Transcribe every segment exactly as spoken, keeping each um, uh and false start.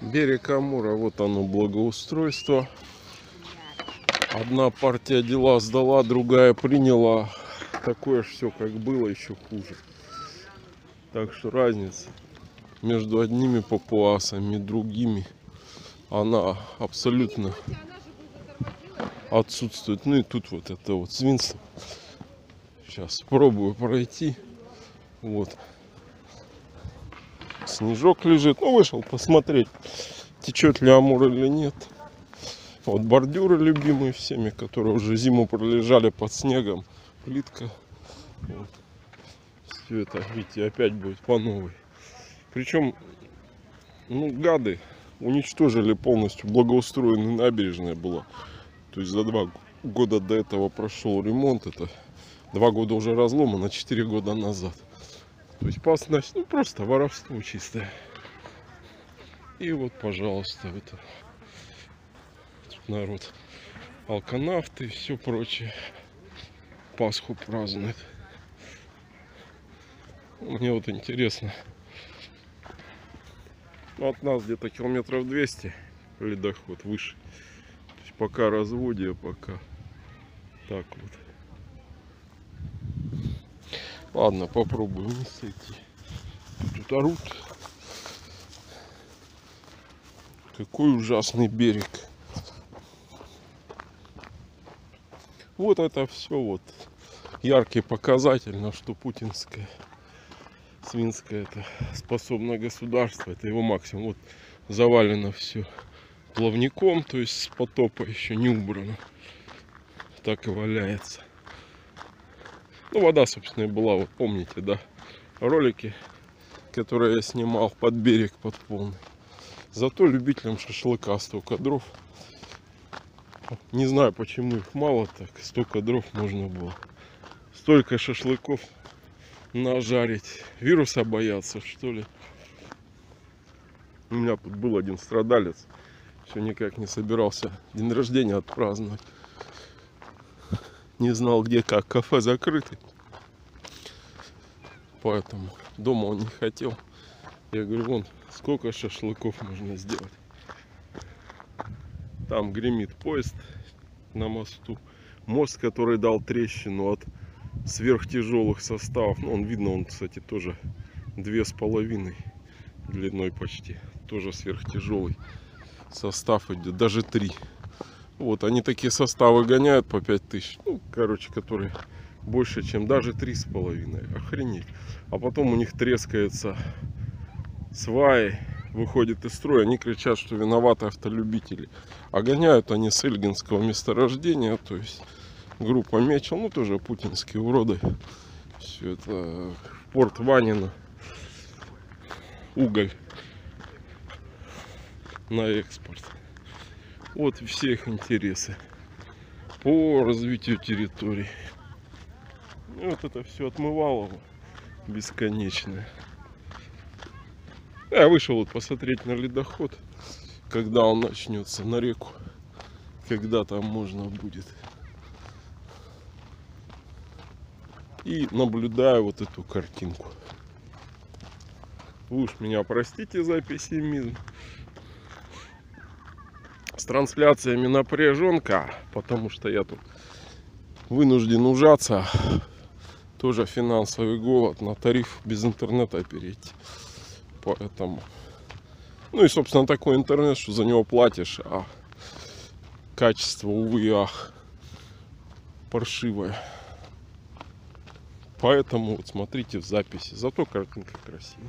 Берег Амура, вот оно, благоустройство. Одна партия дела сдала, другая приняла. Такое же все, как было, еще хуже. Так что разница между одними папуасами и другими, она абсолютно отсутствует. Ну и тут вот это вот свинство. Сейчас пробую пройти. Вот. Снежок лежит. Ну, вышел посмотреть, течет ли Амур или нет. Вот бордюры любимые всеми, которые уже зиму пролежали под снегом. Плитка. Вот. Все это, видите, опять будет по новой. Причем, ну, гады уничтожили полностью благоустроенная набережная была. То есть за два года до этого прошел ремонт. Это два года уже разломано, четыре года назад. То есть по оснастке, ну, просто воровство чистое. И вот, пожалуйста, это тут народ, алканавты и все прочее Пасху празднует. Мне вот интересно, от нас где-то километров двести ледоход выше. То есть пока разводье, пока так вот. Ладно, попробую не сойти. Тут орут. Какой ужасный берег. Вот это все вот яркий показатель, на что путинское свинское это способно государство. Это его максимум. Вот завалено все плавником, то есть с потопа еще не убрано. Так и валяется. Ну, вода, собственно, и была, вот помните, да, ролики, которые я снимал под берег, под полный. Зато любителям шашлыка столько дров. Не знаю, почему их мало так, столько дров можно было. Столько шашлыков нажарить. Вируса боятся, что ли? У меня тут был один страдалец, все никак не собирался день рождения отпраздновать. Не знал, где как, кафе закрыты. Поэтому дома он не хотел. Я говорю, вон, сколько шашлыков можно сделать. Там гремит поезд на мосту. Мост, который дал трещину от сверхтяжелых составов. Ну, он видно, он, кстати, тоже две с половиной длиной почти. Тоже сверхтяжелый состав идет, даже три. Вот, они такие составы гоняют по пять тысяч. Ну, короче, которые больше, чем даже три с половиной. Охренеть. А потом у них трескается сваи, выходит из строя. Они кричат, что виноваты автолюбители. А гоняют они с Ильгинского месторождения. То есть группа Мечел, ну тоже путинские уроды. Все это в порт Ванина. Уголь на экспорт. Вот все их интересы по развитию территорий. И вот это все отмывало бесконечное. Я вышел вот посмотреть на ледоход, когда он начнется, на реку, когда там можно будет. И наблюдаю вот эту картинку. Вы уж меня простите за пессимизм. С трансляциями напряженка, потому что я тут вынужден ужаться. Тоже финансовый голод, на тариф без интернета перейти. Поэтому, ну и собственно такой интернет, что за него платишь, а качество, увы и ах, паршивое. Поэтому вот смотрите в записи, зато картинка красивая.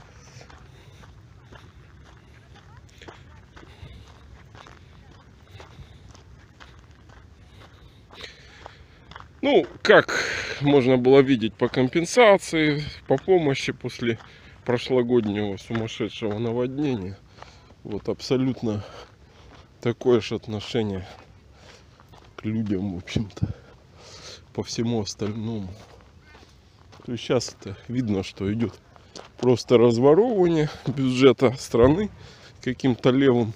Ну, как можно было видеть по компенсации, по помощи после прошлогоднего сумасшедшего наводнения. Вот абсолютно такое же отношение к людям, в общем-то, по всему остальному. То есть сейчас это видно, что идет просто разворовывание бюджета страны каким-то левым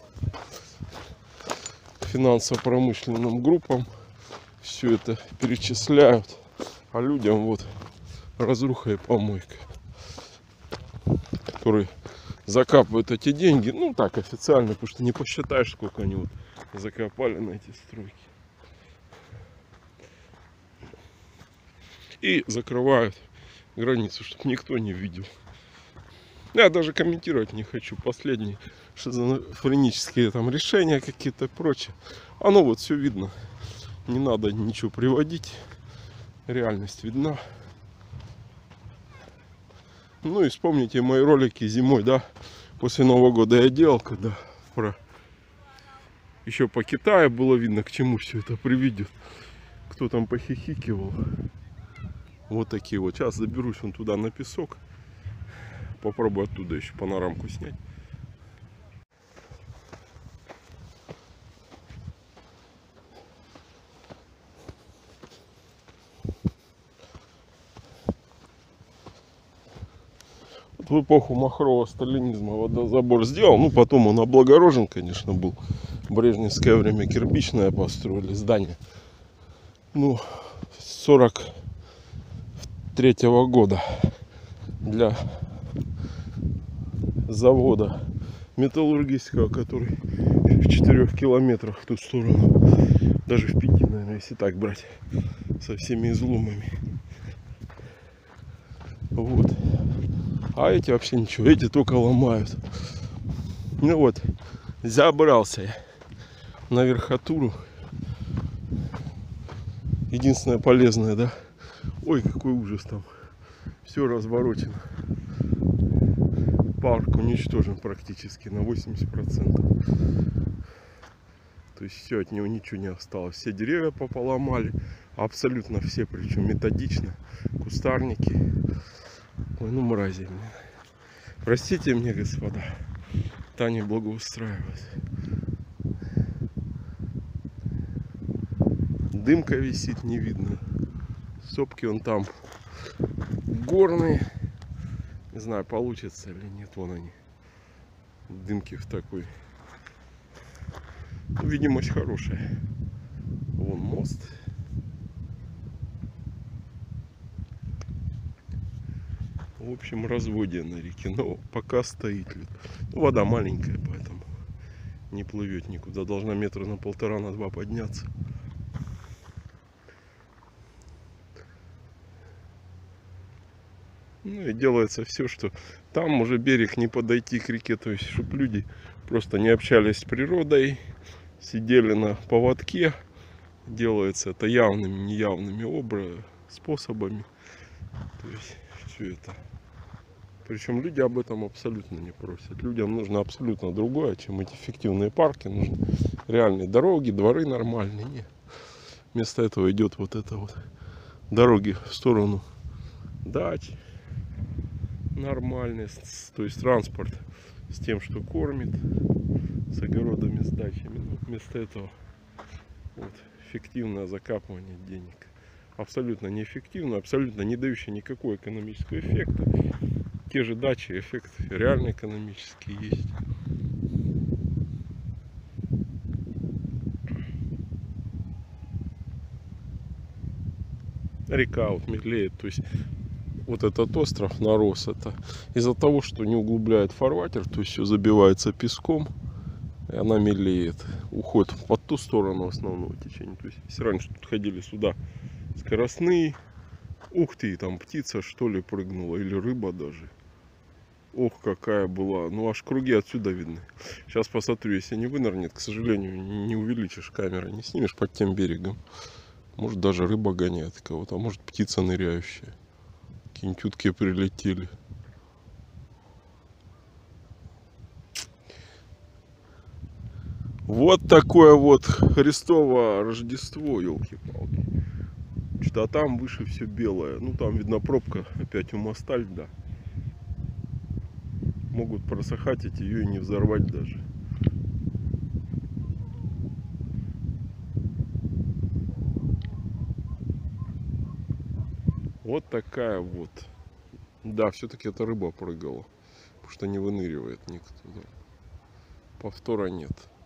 финансово-промышленным группам. Все это перечисляют, а людям вот разруха и помойка, которые закапывают эти деньги. Ну так, официально, потому что не посчитаешь, сколько они вот закопали на эти стройки. И закрывают границу, чтобы никто не видел. Я даже комментировать не хочу последние шизофренические там решения какие-то и прочее. Оно вот все видно. Не надо ничего приводить. Реальность видна. Ну и вспомните мои ролики зимой, да, после Нового года я делал, когда про еще по Китаю было видно, к чему все это приведет. Кто там похихикивал. Вот такие вот. Сейчас заберусь вон туда на песок. Попробую оттуда еще панорамку снять. Вот в эпоху махрового сталинизма водозабор сделал. Ну, потом он облагорожен, конечно, был. В брежневское время кирпичное построили здание. Ну, сорок третьего года для завода металлургического, который в четырех километрах в ту сторону, даже в пяти, наверное, если так брать, со всеми изломами. Вот. А эти вообще ничего, эти только ломают. Ну вот, забрался я на верхотуру. Единственное полезное, да? Ой, какой ужас там. Все разворочено. Парк уничтожен практически на восемьдесят процентов. То есть все, от него ничего не осталось. Все деревья пополомали. Абсолютно все, причем методично. Кустарники. Ой, ну мрази мне. Простите мне, господа. Таня благоустраивает. Дымка висит, не видно. Сопки он там горные. Не знаю, получится или нет. Вон они. Дымки в такой. Ну, видимость хорошая. Вон мост. В общем, разводье на реке. Но пока стоит. Ну, вода маленькая, поэтому не плывет никуда. Должна метра на полтора, на два подняться. Ну и делается все, что там уже берег не подойти к реке, то есть чтобы люди просто не общались с природой, сидели на поводке. Делается это явными, неявными образами, способами. То есть все это. Причем люди об этом абсолютно не просят. Людям нужно абсолютно другое, чем эти фиктивные парки. Нужны реальные дороги, дворы нормальные. Нет. Вместо этого идет вот это вот дороги в сторону дач. Нормальный, то есть транспорт с тем, что кормит, с огородами, с дачами. Но вместо этого вот, фиктивное закапывание денег. Абсолютно неэффективно, абсолютно не дающее никакого экономического эффекта. Те же дачи, эффект реально экономический есть. Река вот мелеет, то есть вот этот остров нарос, это из-за того, что не углубляет фарватер, то есть все забивается песком, и она мелеет, уходит под ту сторону основного течения. То есть если раньше тут ходили сюда скоростные, ух ты, там птица что ли прыгнула, или рыба даже. Ох, какая была, ну аж круги отсюда видны. Сейчас посмотрю, если не вынырнет, к сожалению, не увеличишь камеры, не снимешь под тем берегом. Может даже рыба гоняет кого-то, а может птица ныряющая. Какие-нибудь утки прилетели. Вот такое вот Христово Рождество, елки-палки. Что-то а там выше все белое. Ну там видно пробка опять у моста льда. Могут просыхать эти, ее и не взорвать даже. Вот такая вот. Да, все-таки эта рыба прыгала. Потому что не выныривает никто. Повтора нет.